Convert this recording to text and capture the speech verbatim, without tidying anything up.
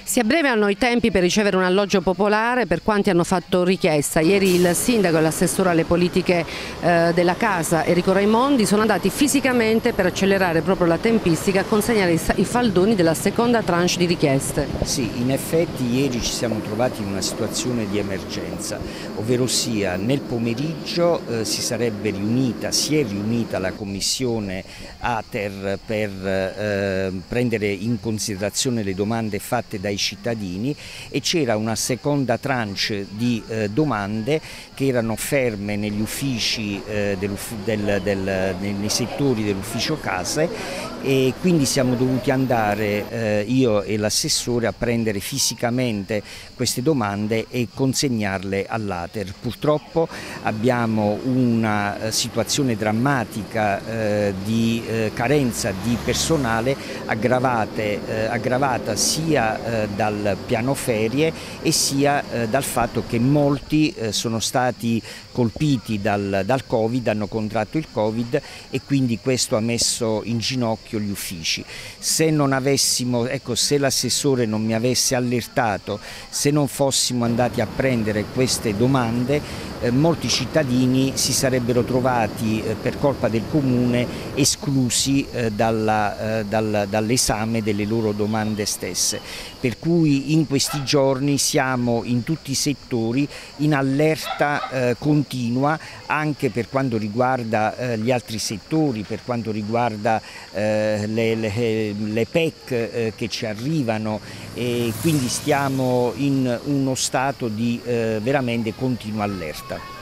Si abbreviano i tempi per ricevere un alloggio popolare per quanti hanno fatto richiesta. Ieri il sindaco e l'assessore alle politiche eh, della casa, Enrico Raimondi, sono andati fisicamente per accelerare proprio la tempistica a consegnare i, i faldoni della seconda tranche di richieste. Sì, in effetti ieri ci siamo trovati in una situazione di emergenza, ovvero sia nel pomeriggio eh, si sarebbe riunita, si è riunita la commissione Ater per eh, prendere in considerazione le domande fatte dai cittadini e c'era una seconda tranche di eh, domande che erano ferme negli uffici, eh, del, del, del, nei settori dell'ufficio case, e quindi siamo dovuti andare, eh, io e l'assessore, a prendere fisicamente queste domande e consegnarle all'Ater. Purtroppo abbiamo una situazione drammatica eh, di eh, carenza di personale aggravate, eh, aggravata sia eh, dal piano ferie e sia eh, dal fatto che molti eh, sono stati colpiti dal, dal Covid, hanno contratto il Covid e quindi questo ha messo in ginocchio gli uffici. Se non avessimo, ecco, se l'assessore non mi avesse allertato, se non fossimo andati a prendere queste domande, eh, molti cittadini si sarebbero trovati eh, per colpa del comune esclusi eh, dalla, eh, dal, dall'esame delle loro domande stesse. Per cui in questi giorni siamo in tutti i settori in allerta eh, continua anche per quanto riguarda eh, gli altri settori, per quanto riguarda eh, le, le, le P E C eh, che ci arrivano, e quindi stiamo in uno stato di eh, veramente continua allerta.